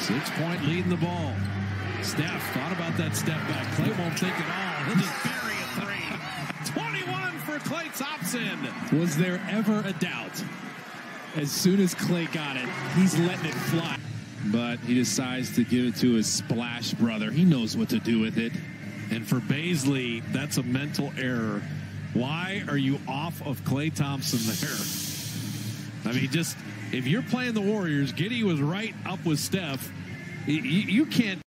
6-point lead in the ball. Steph thought about that step back. Klay won't take it all. He'll just bury a 3. 21 for Klay Thompson. Was there ever a doubt? As soon as Klay got it, he's letting it fly. But he decides to give it to his splash brother. He knows what to do with it. And for Baisley, that's a mental error. Why are you off of Klay Thompson there? I mean, just if you're playing the Warriors, Giddey was right up with Steph. You can't